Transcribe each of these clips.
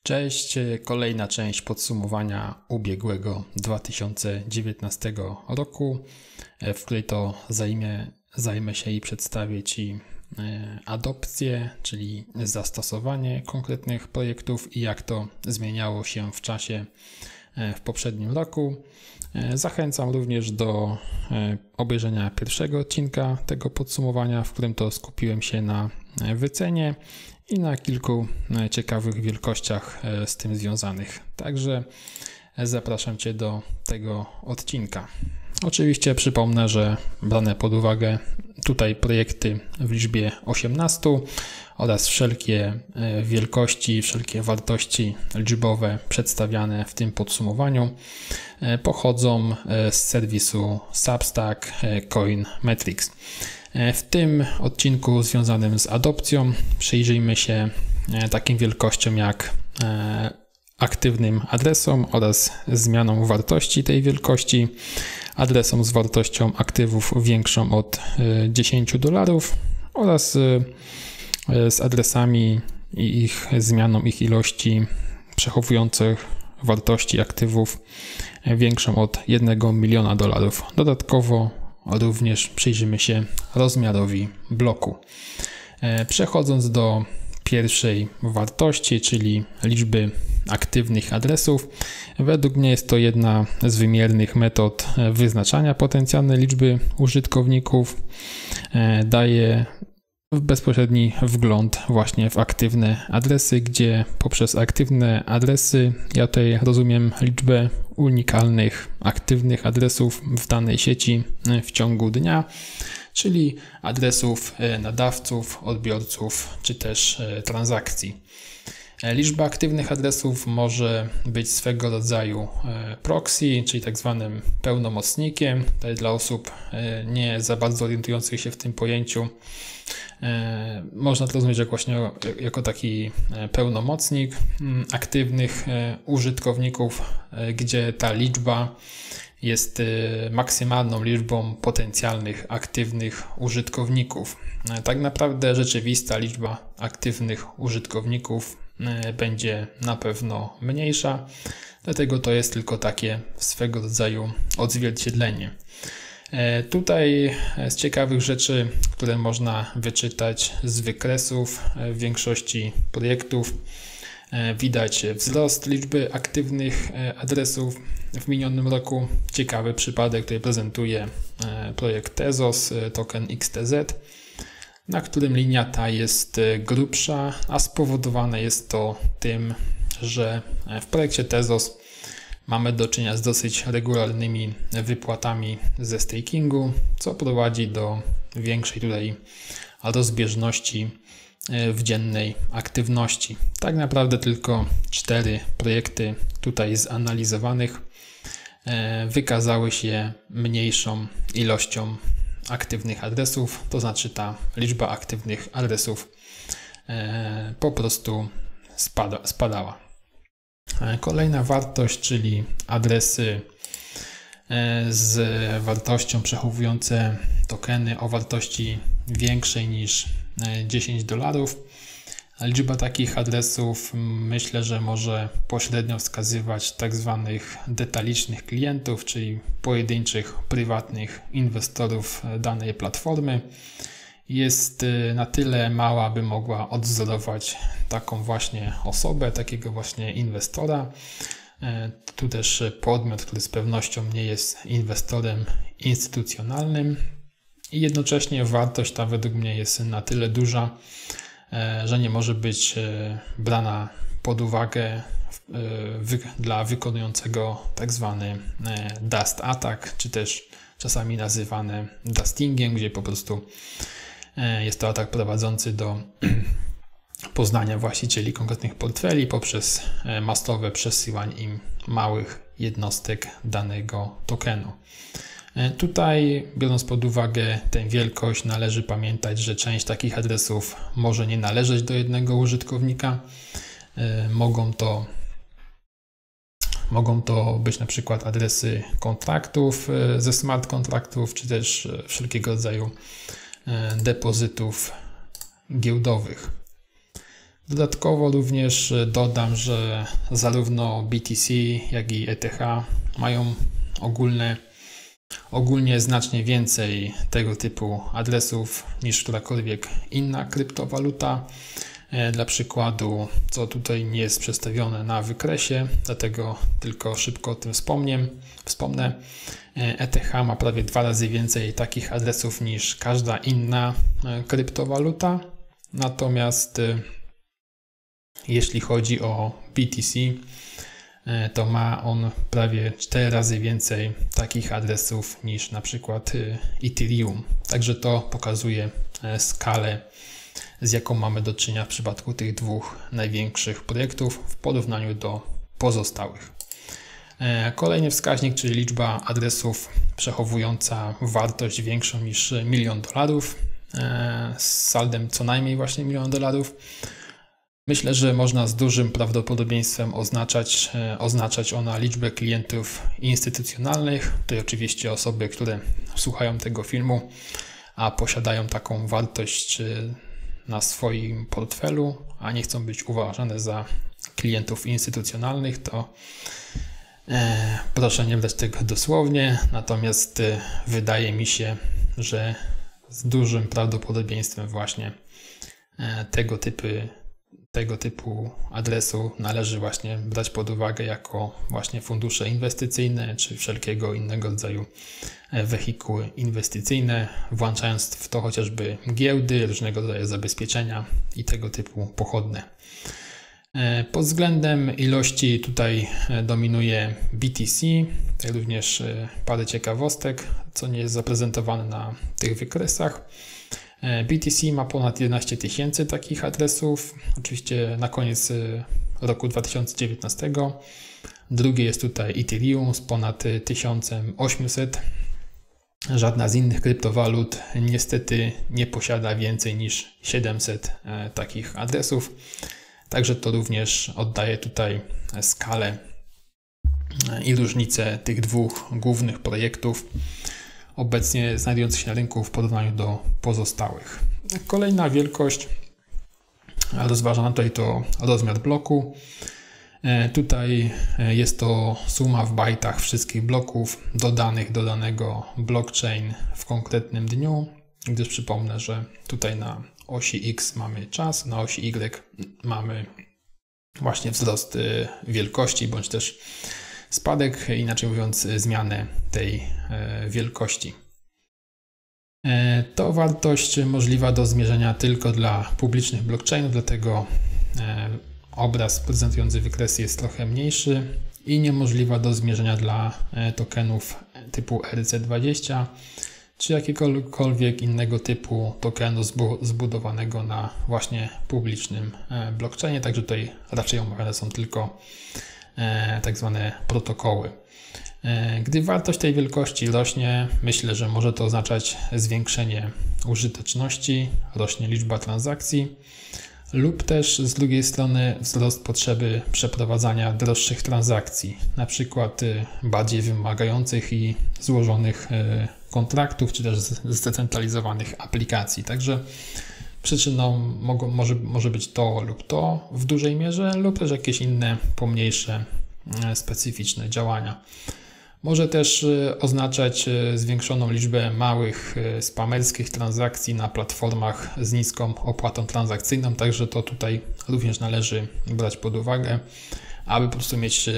Cześć, kolejna część podsumowania ubiegłego 2019 roku, w której to zajmę się i przedstawię Ci adopcję, czyli zastosowanie konkretnych projektów i jak to zmieniało się w czasie w poprzednim roku. Zachęcam również do obejrzenia pierwszego odcinka tego podsumowania, w którym to skupiłem się na wycenie i na kilku ciekawych wielkościach z tym związanych. Także zapraszam Cię do tego odcinka. Oczywiście przypomnę, że brane pod uwagę tutaj projekty w liczbie 18 oraz wszelkie wielkości, wszelkie wartości liczbowe przedstawiane w tym podsumowaniu pochodzą z serwisu Substack Coinmetrics. W tym odcinku związanym z adopcją przyjrzyjmy się takim wielkościom jak aktywnym adresom oraz zmianą wartości tej wielkości, adresom z wartością aktywów większą od $10 oraz z adresami i ich zmianą ich ilości przechowujących wartości aktywów większą od $1 miliona. Dodatkowo również przyjrzymy się rozmiarowi bloku. Przechodząc do pierwszej wartości, czyli liczby aktywnych adresów, według mnie jest to jedna z wymiernych metod wyznaczania potencjalnej liczby użytkowników. Daje bezpośredni wgląd właśnie w aktywne adresy, gdzie poprzez aktywne adresy ja tutaj rozumiem liczbę unikalnych aktywnych adresów w danej sieci w ciągu dnia, czyli adresów nadawców, odbiorców czy też transakcji. Liczba aktywnych adresów może być swego rodzaju proxy, czyli tak zwanym pełnomocnikiem. Tutaj dla osób nie za bardzo orientujących się w tym pojęciu można to rozumieć jako taki pełnomocnik aktywnych użytkowników, gdzie ta liczba jest maksymalną liczbą potencjalnych aktywnych użytkowników. Tak naprawdę rzeczywista liczba aktywnych użytkowników będzie na pewno mniejsza, dlatego to jest tylko takie swego rodzaju odzwierciedlenie. Tutaj z ciekawych rzeczy, które można wyczytać z wykresów w większości projektów, widać wzrost liczby aktywnych adresów w minionym roku. Ciekawy przypadek, który prezentuje projekt Tezos, token XTZ, na którym linia ta jest grubsza, a spowodowane jest to tym, że w projekcie Tezos mamy do czynienia z dosyć regularnymi wypłatami ze stakingu, co prowadzi do większej tutaj rozbieżności w dziennej aktywności. Tak naprawdę tylko 4 projekty tutaj zanalizowanych wykazały się mniejszą ilością aktywnych adresów, to znaczy ta liczba aktywnych adresów po prostu spadała. Kolejna wartość, czyli adresy z wartością przechowujące tokeny o wartości większej niż $10. Liczba takich adresów myślę, że może pośrednio wskazywać tak zwanych detalicznych klientów, czyli pojedynczych prywatnych inwestorów danej platformy. Jest na tyle mała, by mogła odwzorować taką właśnie osobę, takiego właśnie inwestora. Tu też podmiot, który z pewnością nie jest inwestorem instytucjonalnym i jednocześnie wartość ta według mnie jest na tyle duża, że nie może być brana pod uwagę dla wykonującego tak zwany dust attack, czy też czasami nazywane dustingiem, gdzie po prostu jest to atak prowadzący do poznania właścicieli konkretnych portfeli poprzez masowe przesyłanie im małych jednostek danego tokenu. Tutaj, biorąc pod uwagę tę wielkość, należy pamiętać, że część takich adresów może nie należeć do jednego użytkownika. Mogą to być na przykład adresy kontraktów ze smart kontraktów, czy też wszelkiego rodzaju depozytów giełdowych. Dodatkowo również dodam, że zarówno BTC, jak i ETH mają ogólnie znacznie więcej tego typu adresów niż którakolwiek inna kryptowaluta. Dla przykładu, co tutaj nie jest przedstawione na wykresie, dlatego tylko szybko o tym wspomnę. ETH ma prawie 2 razy więcej takich adresów niż każda inna kryptowaluta. Natomiast jeśli chodzi o BTC, to ma on prawie 4 razy więcej takich adresów niż na przykład Ethereum. Także to pokazuje skalę, z jaką mamy do czynienia w przypadku tych dwóch największych projektów w porównaniu do pozostałych. Kolejny wskaźnik, czyli liczba adresów przechowująca wartość większą niż $1 milion, z saldem co najmniej właśnie $1 milion. Myślę, że można z dużym prawdopodobieństwem oznaczać ona liczbę klientów instytucjonalnych. Tutaj oczywiście osoby, które słuchają tego filmu, a posiadają taką wartość na swoim portfelu, a nie chcą być uważane za klientów instytucjonalnych, to proszę nie brać tego dosłownie. Natomiast wydaje mi się, że z dużym prawdopodobieństwem właśnie tego typu adresu należy właśnie brać pod uwagę jako właśnie fundusze inwestycyjne czy wszelkiego innego rodzaju wehikuły inwestycyjne, włączając w to chociażby giełdy, różnego rodzaju zabezpieczenia i tego typu pochodne. Pod względem ilości tutaj dominuje BTC, tutaj również parę ciekawostek, co nie jest zaprezentowane na tych wykresach. BTC ma ponad 11 000 takich adresów, oczywiście na koniec roku 2019. Drugie jest tutaj Ethereum z ponad 1800. Żadna z innych kryptowalut niestety nie posiada więcej niż 700 takich adresów. Także to również oddaje tutaj skalę i różnicę tych dwóch głównych projektów obecnie znajdujących się na rynku w porównaniu do pozostałych. Kolejna wielkość rozważana tutaj to rozmiar bloku. Tutaj jest to suma w bajtach wszystkich bloków dodanych do danego blockchain w konkretnym dniu, gdyż przypomnę, że tutaj na osi X mamy czas, na osi Y mamy właśnie wzrost wielkości bądź też spadek, inaczej mówiąc zmianę tej wielkości. To wartość możliwa do zmierzenia tylko dla publicznych blockchainów, dlatego obraz prezentujący wykresy jest trochę mniejszy i niemożliwa do zmierzenia dla tokenów typu ERC20 czy jakiegokolwiek innego typu tokenu zbudowanego na właśnie publicznym blockchainie, także tutaj raczej omawiane są tylko tak zwane protokoły. Gdy wartość tej wielkości rośnie, myślę, że może to oznaczać zwiększenie użyteczności, rośnie liczba transakcji lub też z drugiej strony wzrost potrzeby przeprowadzania droższych transakcji, na przykład bardziej wymagających i złożonych kontraktów, czy też zdecentralizowanych aplikacji. Także przyczyną może być to lub to w dużej mierze, lub też jakieś inne pomniejsze, specyficzne działania. Może też oznaczać zwiększoną liczbę małych spamerskich transakcji na platformach z niską opłatą transakcyjną, także to tutaj również należy brać pod uwagę, aby po prostu mieć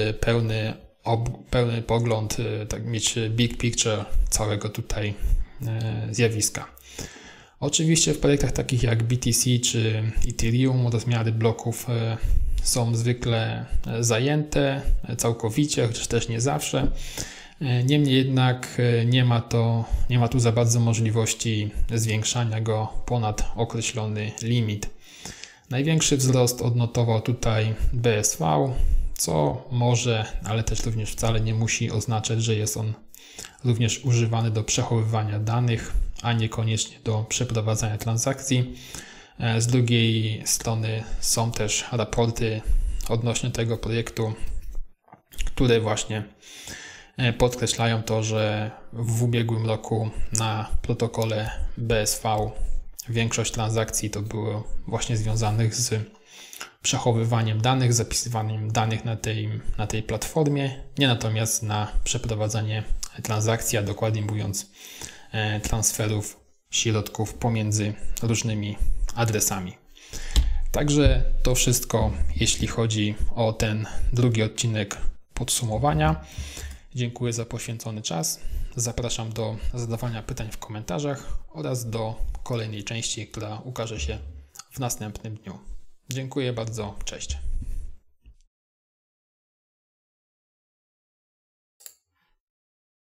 pełny pogląd, tak mieć big picture całego tutaj zjawiska. Oczywiście w projektach takich jak BTC czy Ethereum rozmiary bloków są zwykle zajęte całkowicie, chociaż też nie zawsze. Niemniej jednak nie ma tu za bardzo możliwości zwiększania go ponad określony limit. Największy wzrost odnotował tutaj BSV, co może, ale też również wcale nie musi oznaczać, że jest on również używany do przechowywania danych, a niekoniecznie do przeprowadzania transakcji. Z drugiej strony są też raporty odnośnie tego projektu, które właśnie podkreślają to, że w ubiegłym roku na protokole BSV większość transakcji to było właśnie związanych z przechowywaniem danych, zapisywaniem danych na tej platformie, nie natomiast na przeprowadzanie transakcji, a dokładnie mówiąc transferów środków pomiędzy różnymi adresami. Także to wszystko, jeśli chodzi o ten drugi odcinek podsumowania. Dziękuję za poświęcony czas. Zapraszam do zadawania pytań w komentarzach oraz do kolejnej części, która ukaże się w następnym dniu. Dziękuję bardzo, cześć.